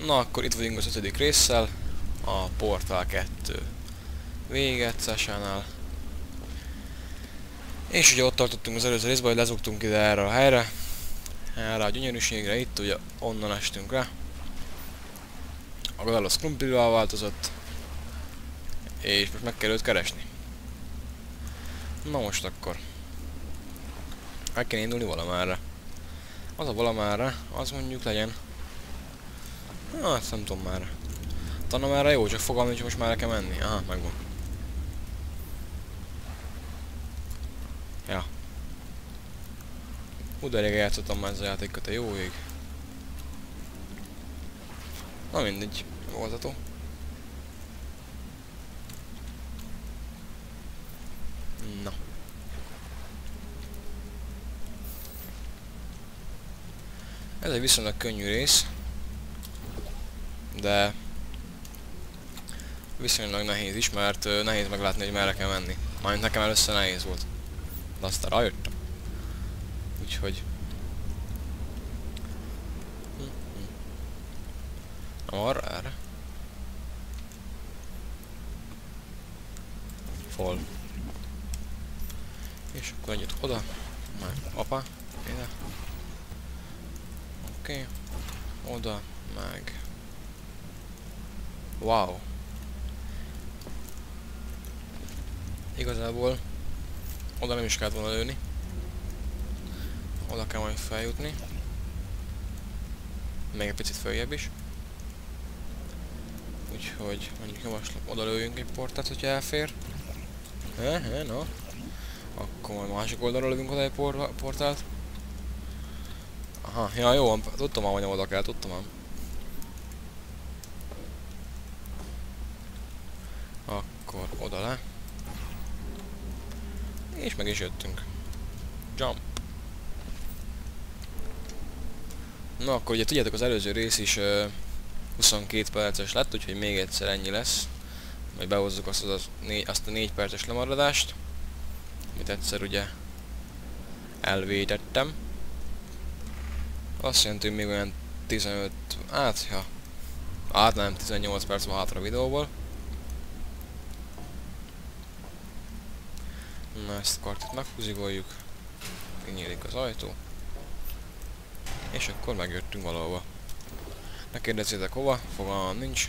Na, akkor itt vagyunk az 5. résszel, a Portal 2 végetszásánál. És ugye ott tartottunk az előző részben, hogy lezugtunk ide erre a helyre, erre a gyönyörűségre, itt ugye onnan estünk rá. A Gallows krumplivá változott, és most meg kell őt keresni. Na most akkor. Meg kell indulni valamára. Az a valamára, az mondjuk legyen. Hát nem tudom már. Tanamára jó, csak fogalmam, hogy most már kell menni. Aha, megvan. Ja. De elég játszottam már ez a játékot, a jó ég. Na mindegy, voltató. Na. Ez egy viszonylag könnyű rész. De viszonylag nehéz is, mert nehéz meglátni, hogy merre kell menni. Majd nekem először nehéz volt. De aztán rájöttem. Úgyhogy... Arra, erre. Fol. És akkor egyet oda. Meg apa. Ide. Oké. Oda. Meg. Wow. Igazából oda nem is kellett volna lőni. Oda kell majd feljutni. Még egy picit följebb is. Úgyhogy mondjuk javaslom, oda lőjünk egy portát, hogyha elfér. No. Akkor majd másik oldalról lövünk oda egy portált. Aha, ja jó, tudtam már, hogy nem oda kell, tudtam már. Akkor oda le. És meg is jöttünk. Jump. Na akkor ugye tudjátok, az előző rész is 22 perces lett, úgyhogy még egyszer ennyi lesz. Majd behozzuk azt a 4 perces lemaradást, amit egyszer ugye elvétettem. Azt jelenti, hogy még olyan 15, nem 18 perc van hátra a videóból. Na ezt a kartot meghúzigoljuk, kinyílik az ajtó. És akkor megjöttünk valahova. Ne kérdezzétek hova, fogalmam nincs.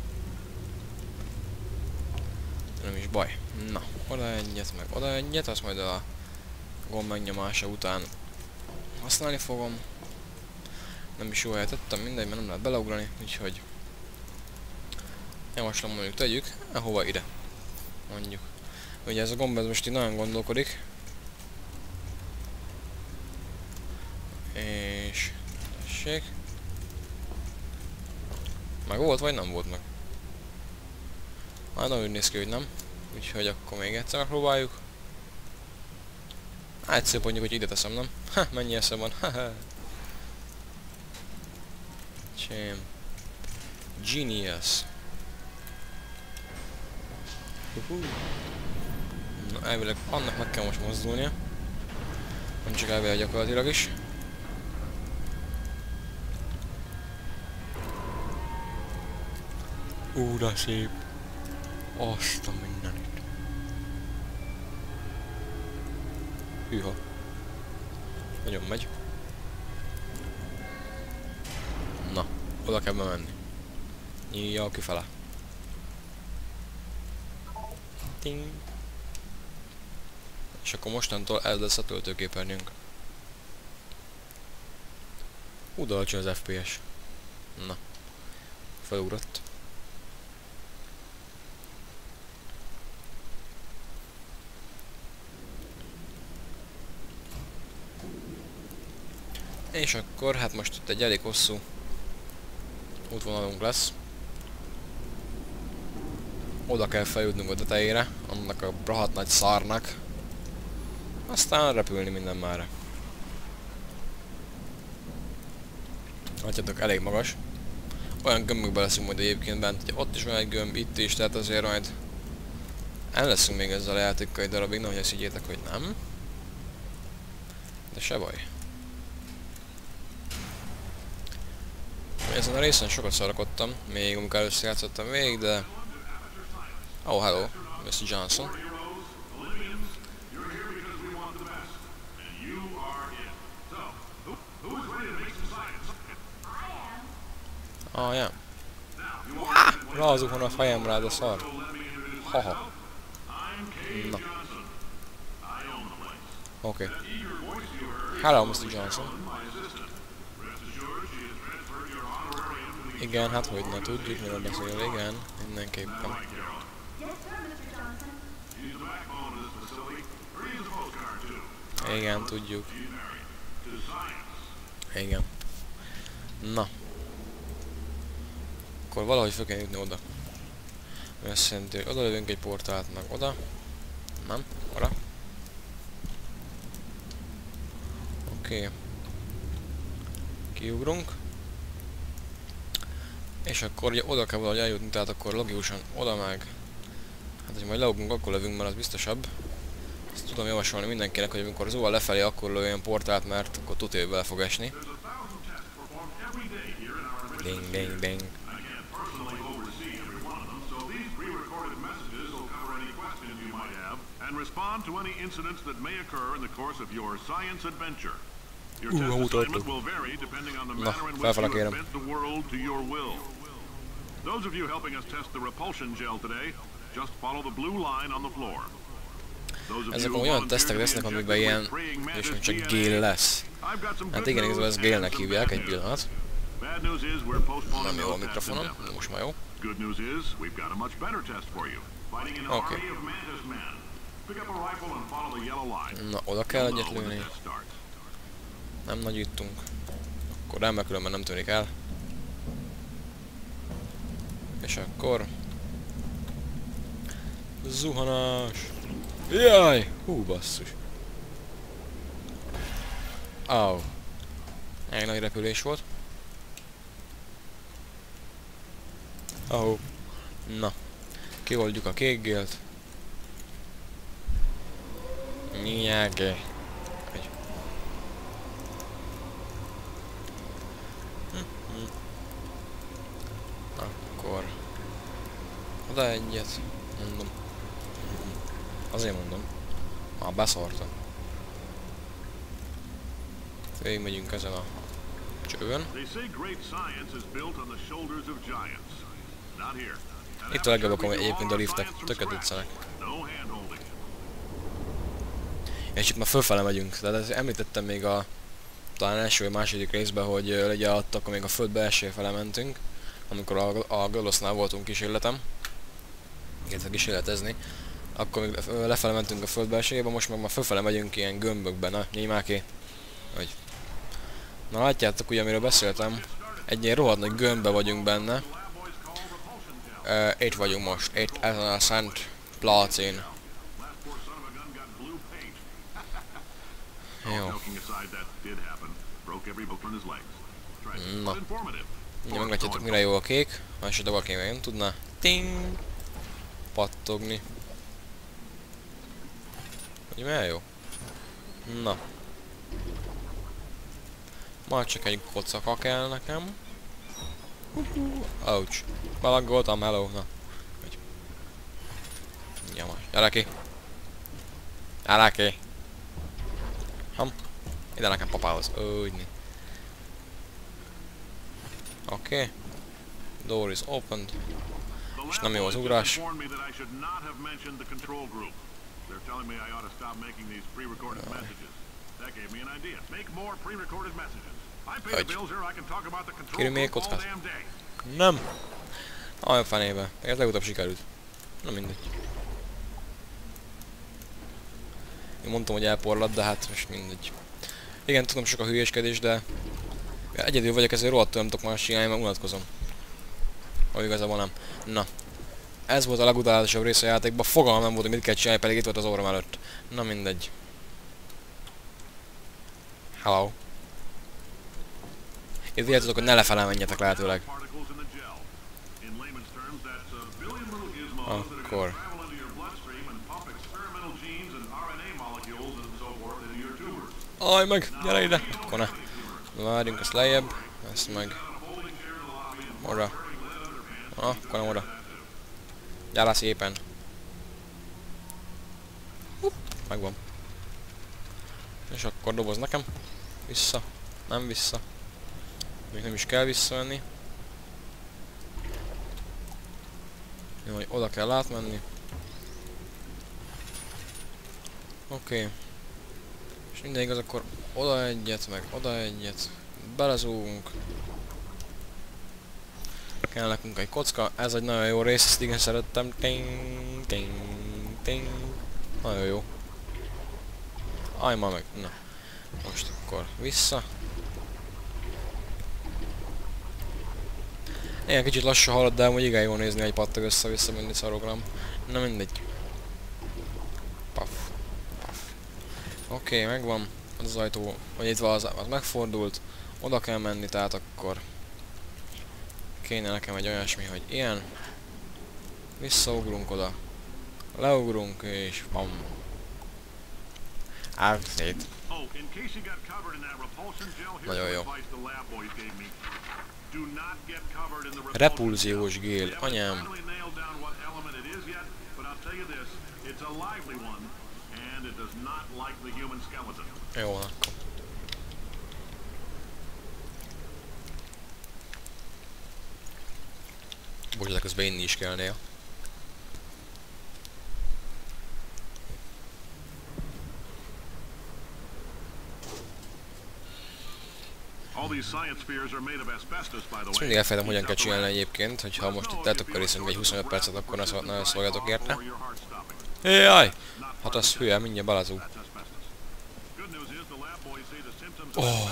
Nem is baj. Na, oda egyet, meg oda egyet, azt majd a gomb megnyomása után használni fogom. Nem is jó helyet tettem, mindegy, mert nem lehet beleugrani, úgyhogy javaslom, mondjuk tegyük, hova ide, mondjuk. Ugye ez a gomb ez most így nagyon gondolkodik. És... tessék. Meg volt, vagy nem volt meg? Hát úgy néz ki, hogy nem. Úgyhogy akkor még egyszer próbáljuk. Hát szép mondjuk, hogy ide teszem, nem? Ha, mennyi eszem van, haha. Csém. Genius. Na, elvileg annak meg kell most mozdulnia. Nem csak elvileg gyakorlatilag is. De szép. Azt a mindenit. Hűha. Nagyon megy. Na, oda kell bemenni. Nyílja kifele. Ting. És akkor mostantól ez lesz a töltőképernyőnk. De alacsony az FPS. Na. Felugrott. És akkor, hát most itt egy elég hosszú útvonalunk lesz. Oda kell feljutnunk a tetejére, annak a rohadt nagy szarnak. Aztán repülni minden mára. Látjátok, elég magas. Olyan gömbökbe leszünk majd egyébként bent, hogy ott is van egy gömb, itt is, tehát azért majd el leszünk még ezzel a játékkal egy darabig, nehogy azt higgyétek, hogy nem. De se baj. Ezen a részen sokat szarakodtam, még amikor először játszottam végig, de... Oh, hello, Mr. Johnson. Ah, ja. Rázuhon a fejemre, de szar. Haha. Na. Oké. Hello, Mr. Johnson. Igen, hát hogy ne tudjuk, miről beszél, igen, mindenképpen. Igen, tudjuk. Igen. Na. Akkor valahogy fel kell jutni oda. Mi azt jelenti, hogy oda lövünk egy portált, meg oda. Nem? Arra. Oké. Kiugrunk. És akkor ugye oda kell valahogy eljutni, tehát akkor logikusan oda meg. Hát, hogy majd leugrunk, akkor lövünk, mert az biztosabb. Ezt tudom javasolni mindenkinek, hogy amikor az lefelé, akkor lőjön portált, mert akkor tudja, hogy bele fog esni. Ding, ding, ding. And respond to any incidents that may occur in the course of your science adventure. Your test assignment will vary depending on the manner in which you have bent the world to your will. Those of you helping us test the repulsion gel today, just follow the blue line on the floor. Ezek olyan tesztek lesznek, amikben ilyen, és nem csak gél lesz. Hát igen, igazából ezt gélnek hívják, egy pillanat. Nem jó a mikrofonom, most már jó. Oké. Na, oda kell egyet lőni. Nem nagyítunk. Akkor nem, mert különben nem tűnik el. És akkor... Zuhanás! Jaj! Hú, basszus! Au! Egy nagy repülés volt. Au! Na. Kioldjuk a kékgélt. Nyáge. Akkor... Oda egyet. Mondom. Azért mondom. Már beszartam. Végig megyünk ezen a csőn. Itt a legjobbak, amely egyébként a liftek töket tetszenek. És itt már fölfele megyünk. Tehát említettem még a talán első vagy második részben, hogy legyen alatt, akkor még a föld belső fele mentünk. Amikor a Glosznál voltunk kísérletem. Illetve kísérletezni. Akkor még lefele mentünk a föld belsejébe, most meg már fölfele megyünk ilyen gömbökben. Na, nyíj már ki. Hogy. Na látjátok, ugye amiről beszéltem. Egy ilyen rohadt nagy gömbbe vagyunk benne. Itt vagyunk most, itt ezen a Szent Placén. Jó. Na. Ja, meglátjátok, mire jó a kék. Másodban valaki még nem tudná. Ting! Pattogni. Hogy milyen jó? Na. Már csak egy kocaka kell nekem. Ouch. Belaggoltam, hello. Na. Hogy. Ja, majd. Gyere ki. Gyere ki. Ide nekem papához. Úgyni. Oké. Door is opened. És nem jó az ugrás. Hogy? Kérünk még kockát? Nem! Olyan fenébe. Ez legutóbb sikerült. Na mindegy. Én mondtam, hogy elporlad, de hát most mindegy. Igen, tudom, sok a hülyéskedés, de... Egyedül vagyok, ezért rohadtul nem tudok más csinálni, mert unatkozom. Vagy igazából nem. Na. Ez volt a legutálásabb része a játékban. Fogalmam nem volt, hogy mit kell csinálni, pedig itt volt az orrom előtt. Na mindegy. Hello. Itt vigyázzatok, hogy ne lefele menjetek lehetőleg. Akkor. Aj meg, gyere ide! Akkor ne. Várjunk ezt lejjebb. Ezt meg. Oda. Akkor nem oda. Gyere szépen. Megvan. És akkor doboz nekem. Vissza. Nem vissza. Még nem is kell visszamenni. Jó, hogy oda kell átmenni. Oké. És minden igaz, akkor oda egyet, meg oda egyet. Belezúgunk. Kell nekünk egy kocka. Ez egy nagyon jó rész, ezt igen szerettem. Ting, ting, ting. Nagyon jó. Állj már meg. Na. Most akkor vissza. Ilyen kicsit lassú halad, de amúgy igen jó nézni, egy pattog össze-vissza mindig szarogram. Na mindegy. Paf. Paf. Oké, megvan. Az ajtó, vagy itt van, az megfordult. Oda kell menni, tehát akkor kéne nekem egy olyasmi, hogy ilyen. Visszaugrunk oda. Leugrunk és bam. Szét. Nagyon jó. Repulziós gél, anyám. Jó, akkor. Bocs, de közben inni is kell néha. Ezt mindig elfelejtem, hogyan kell csinálni egyébként, hogyha most itt eltökkörészünk egy 25 percet, akkor ne szolgáltok érte. Jaj! Hát az hülye, mindjárt belezúg. Oh.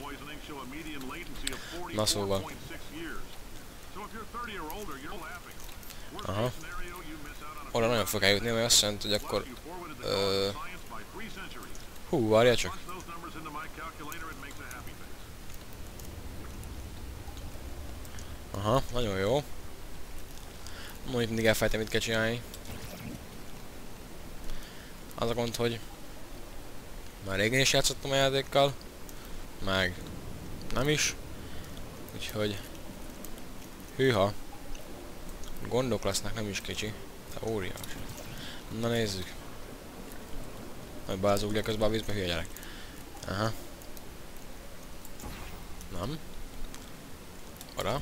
Na szóval. Aha. Oda nagyon fel kell jutni, mert azt jelenti, hogy akkor... Hú, várjál csak. Aha, nagyon jó. Mondjuk mindig elfelejtem, mit kell csinálni. Az a gond, hogy már régen is játszottam a játékkal, meg nem is. Úgyhogy hűha. Gondok lesznek, nem is kicsi. De óriás. Na nézzük. Majd belezúgja közben a vízbe, hülye gyerek. Aha. Nem. Oda.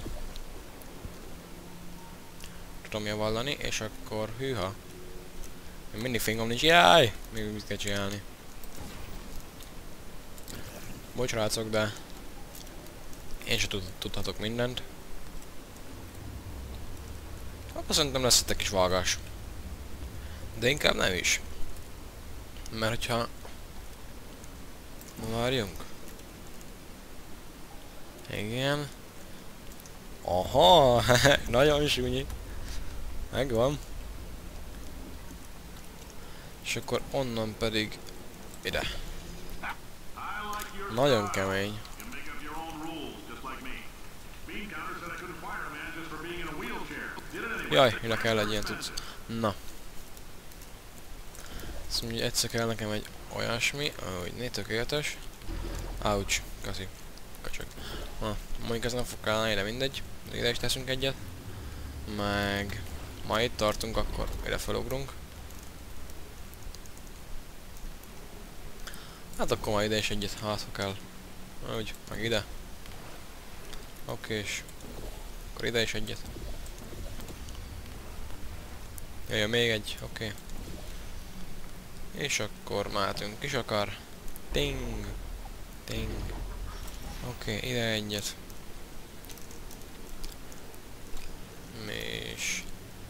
Tudom javallani, és akkor hűha. Mindig fingom nincs. Jaj! Még mit kell csinálni. Bocs rácok, de én sem tudhatok mindent. Akkor szerintem lesz itt egy kis vágás. De inkább nem is. Mert hogyha... Várjunk. Igen. Aha! Nagyon súnyi. Megvan. És akkor onnan pedig ide. Nagyon kemény. Jaj, ide kell egy ilyen tudsz. Na. Azt mondja, egyszer kell nekem egy olyasmi, ahogy né, tökéletes. Ouch, kaszi. Kacsok. Na, mondjuk ez nem fog kellene, de mindegy. Ide is teszünk egyet. Meg... Ma itt tartunk, akkor ide felugrunk. Hát akkor majd ide is egyet, hát ha kell. Úgy, meg ide. Oké, és akkor ide is egyet. Jöjjön még egy, oké. És akkor mátunk is akar. Ting! Ting! Oké, ide egyet. És...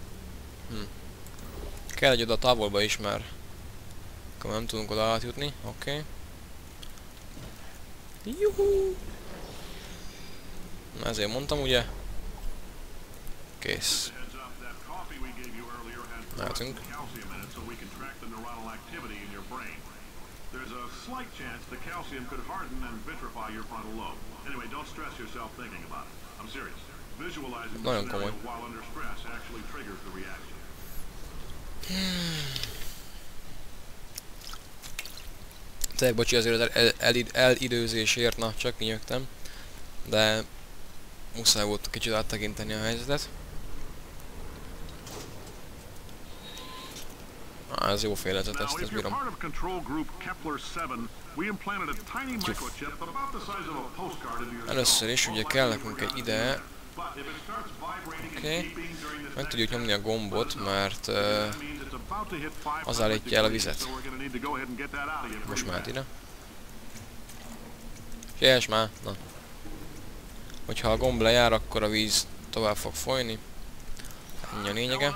Kell egy oda a távolba is, mert akkor nem tudunk oda átjutni, oké. Juhú! Na ezért mondtam, ugye? Kész. Mehetünk. Nagyon komoly. Tényleg bocsi azért az elidőzésért, na csak kinyögtem. De muszáj volt kicsit áttekinteni a helyzetet. Ez jó félezet, ezt bírom. Először is ugye kell nekünk egy ide. Oké. Meg tudjuk nyomni a gombot, mert az állítja el a vizet. Most mehet ide. Siess már! Na. Hogyha a gomb lejár, akkor a víz tovább fog folyni. Ennyi a lényege.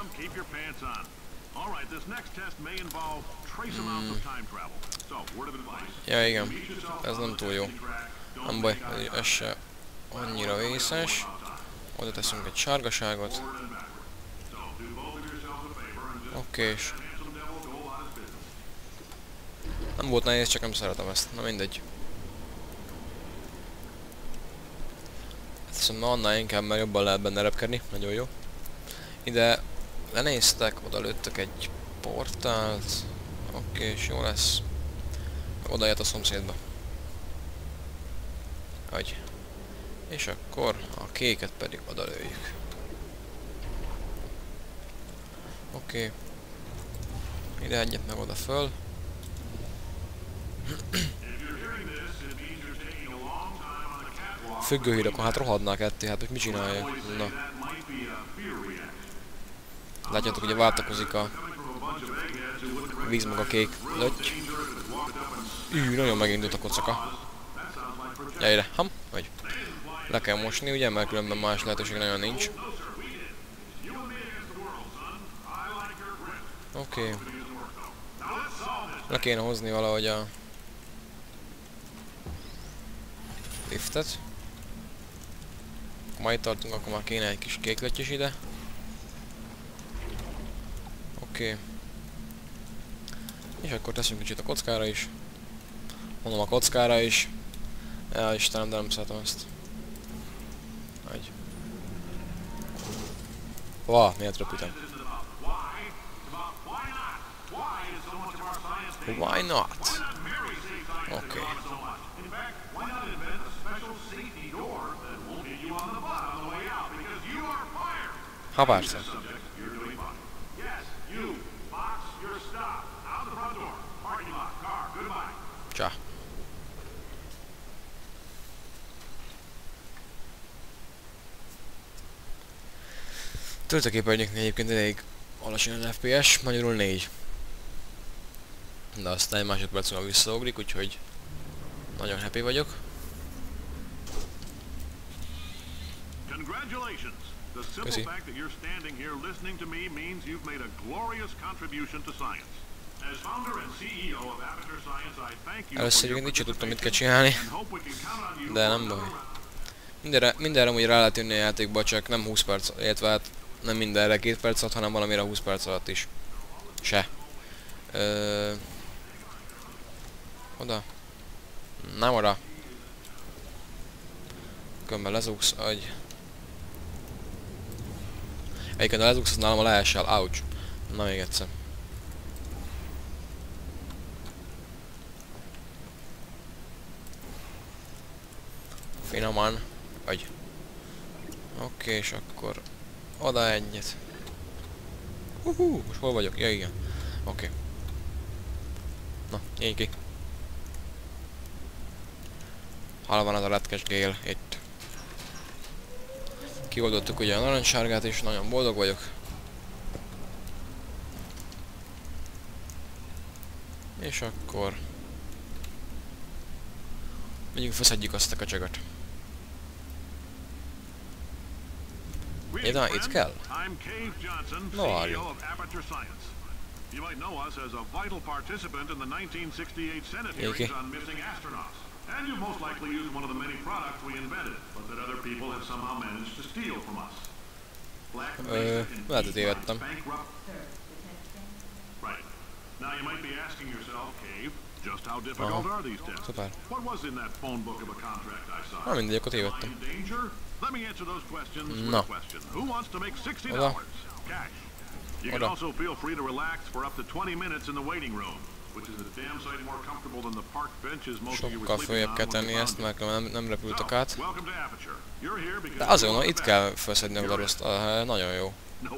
Ja igen, ez nem túl jó. Nem baj, ez se annyira vészes. Oda teszünk egy sárgaságot. Okés. Nem volt nehéz, csak nem szeretem ezt. Na mindegy. Ezt hiszem, annál inkább, mert jobban lehet benne repkedni. Nagyon jó. Ide lenéztek, oda lőttek egy portált. Oké, és jó lesz. Oda jött a szomszédba. Hogy. És akkor a kéket pedig oda lőjük. Oké. Ide egyet meg oda föl. Függőhíd, akkor hát rohadnál ketté, hát hogy mit csinálja? Na. Látjátok, ugye váltakozik a víz meg a kék löty. Nagyon megindult a kocaka. Gyere ide, ham, vagy. Le kell mosni, ugye, mert különben más lehetőség nagyon nincs. Oké. Le kéne hozni valahogy a liftet. Ha majd tartunk, akkor már kéne egy kis kék löty is ide. Oké. És akkor teszünk kicsit a kockára is. Mondom a kockára is. Ja, Istenem, de nem szeretem ezt. Egy. Vá, miért röpítem? Why not? Oké. Ha persze. Csá. Töltőképernyőknél egyébként elég alacsony az FPS, magyarul 4. De aztán egy másodperc múlva visszaugrik, úgyhogy nagyon happy vagyok. Köszi. Először én így sem tudtam, mit kell csinálni, de nem baj. Mindenre úgy rá lehet jönni a játékba, csak nem 20 perc, illetve hát nem mindenre 2 perc alatt, hanem valamire 20 perc alatt is. Se. Oda. Nem oda. Különben lezugsz, agy. Egyébként a lezugsz, az nálam a leessel. Ouch. Na még egyszer. Finoman. Agy. Oké, és akkor oda egyet. Most hol vagyok? Ja, igen. Oké. Na, nyíj ki. Hol van az a retkes gél itt. Kioldottuk ugye a narancssárgát, és nagyon boldog vagyok. És akkor megyünk, feszedjük azt a kacsagat. Ide, itt kell? No, várj. You might know us as a vital participant in the 1968 Senate hearings on missing astronauts. And you most likely used one of the many products we invented, but that other people have somehow managed to steal from us. Lehet, hogy tévedtem. Right. Now you might be asking yourself, Cave, just how difficult are these tests? Szuper. What was in that phone book of a contract I saw? Na mindegy, akkor tévedtem. Let me answer those questions with a question. Who wants to make $60? Cash. You can also feel free to relax for up to 20 minutes in the waiting room. Sokkal följebb kell tenni ezt, mert nem repültek át. De azért mondom, itt kell felszedni a Glaroszt, nagyon jó.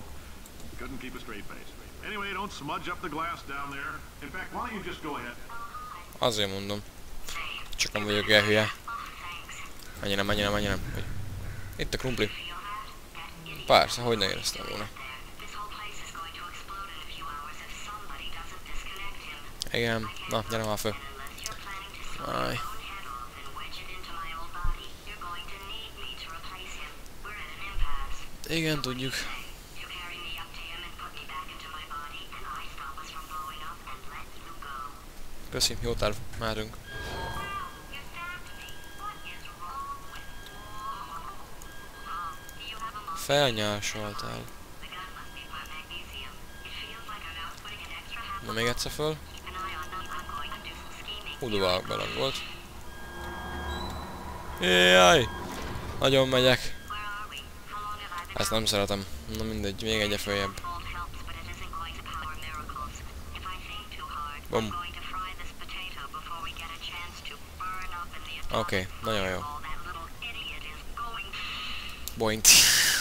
Azért mondom. Csak nem vagyok el hülye. Menjen. Itt a krumpli. Persze, hogy ne éreztem volna. Igen, na, gyere már föl. Áj. Igen, tudjuk. Köszi, jó terv, márunk. Felnyásoltál. Na még egyszer föl. Udová belangolt. Jaj! Nagyon megyek. Ezt nem szeretem. Na mindegy, még egyre följebb. Bum. Oké, nagyon jó. Boint.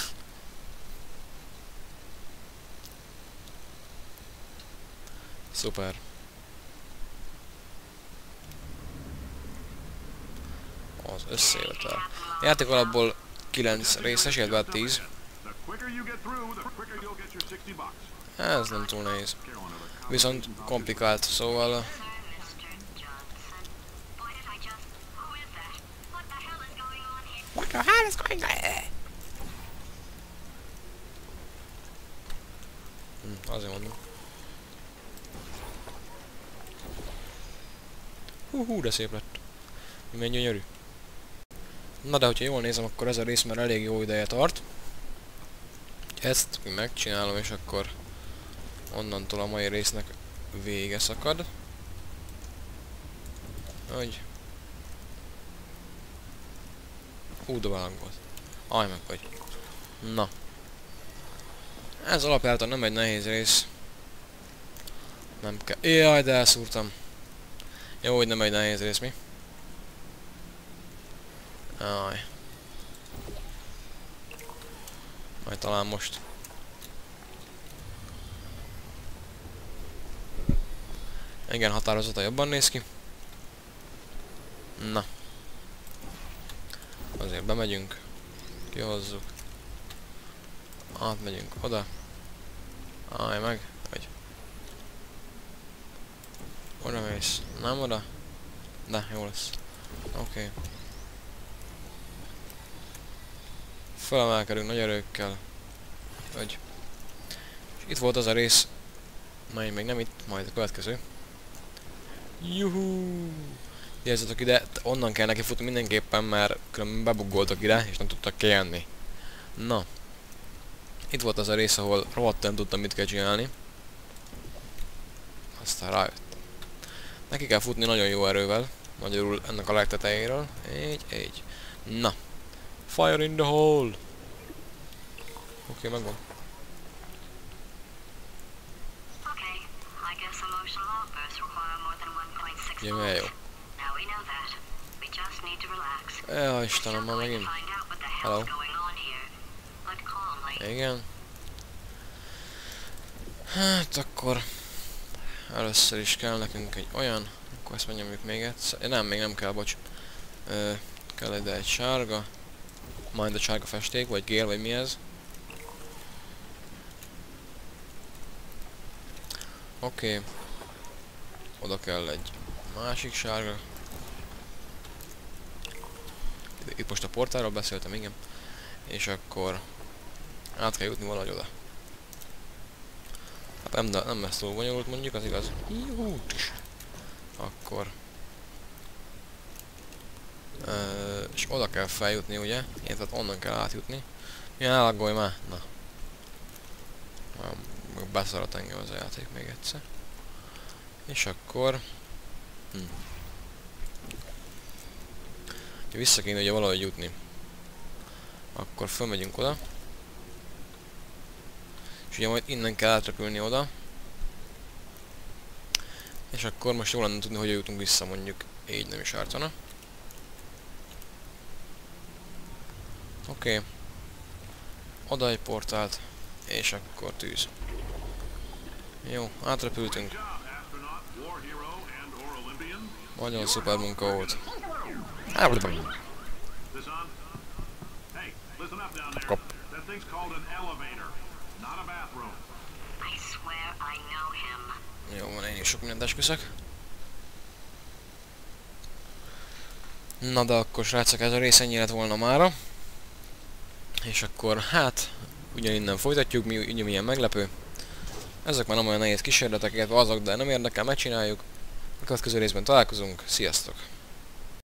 Szuper. Az összejöttel. Játék alapból 9 részes, illetve 10. Ez nem túl nehéz. Viszont komplikált, szóval... What the hell is going on? Azért mondom. Hú, de szép lett. Milyen gyönyörű. Na de hogyha jól nézem, akkor ez a rész már elég jó ideje tart. Ezt megcsinálom, és akkor onnantól a mai résznek vége szakad. Hogy... de valangot. Aj meg vagy. Na. Ez alapjártan nem egy nehéz rész. Nem kell... Jaj, de elszúrtam. Jó, hogy nem egy nehéz rész, mi? Aj. Majd talán most. Igen, határozata jobban néz ki. Na. Azért bemegyünk. Kihozzuk. Átmegyünk oda. Állj meg. Vagy. Oda mész. Nem oda? De, jó lesz. Oké. Felemelkedünk nagy erőkkel. Hogy. És itt volt az a rész. Majd még nem itt, majd a következő. Juhú! Jelzzetek ide, onnan kell neki futni mindenképpen, mert különben bebuggoltak ide, és nem tudtak kijönni. Na. Itt volt az a rész, ahol rohadtan tudtam, mit kell csinálni. Aztán rájöttem. Neki kell futni nagyon jó erővel. Magyarul ennek a legtetejéről. Így. Na. Fire in the hole! Oké, megvan. Ugye, milyen jó. Jaj, Istenem, már megint. Hello. Igen. Hát akkor... Először is kell nekünk egy olyan... Akkor ezt megnyomjuk még egyszer. Nem, még nem kell, bocs. Kell ide egy sárga. Majd a sárga festék, vagy gél, vagy mi ez. Oké. Oda kell egy másik sárga. Itt most a portálról beszéltem, igen. És akkor át kell jutni valahogy oda. Hát nem lesz túl bonyolult, mondjuk, az igaz. Akkor... és oda kell feljutni, ugye? Én tehát onnan kell átjutni. Milyen állaggolj már? Na. Beszarat engem az a játék még egyszer. És akkor... Vissza kéne ugye valahogy jutni. Akkor fölmegyünk oda. És ugye majd innen kell átrepülni oda. És akkor most jól lenne tudni, hogy jutunk vissza, mondjuk így nem is ártana. Oké. Oda egy portált, és akkor tűz. Jó, átrepültünk. Nagyon szuper munka volt. Kap. Jó van, én is sok mindent esküszök. Na de akkor srácok, ez a rész ennyi lett volna mára. És akkor hát, ugyaninnen folytatjuk, milyen meglepő. Ezek már nem olyan nehéz kísérletek, illetve azok, de nem érdekel, megcsináljuk. A következő részben találkozunk, sziasztok!